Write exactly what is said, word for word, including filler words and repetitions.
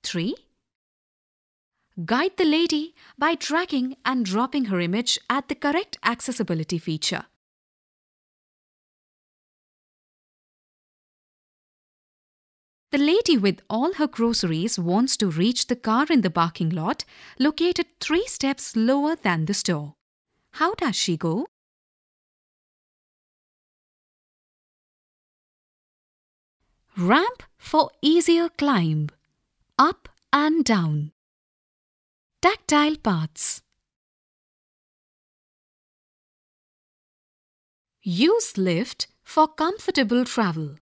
three. Guide the lady by dragging and dropping her image at the correct accessibility feature. The lady with all her groceries wants to reach the car in the parking lot located three steps lower than the store. How does she go? Ramp for easier climb. Up and down. Tactile paths. Use lift for comfortable travel.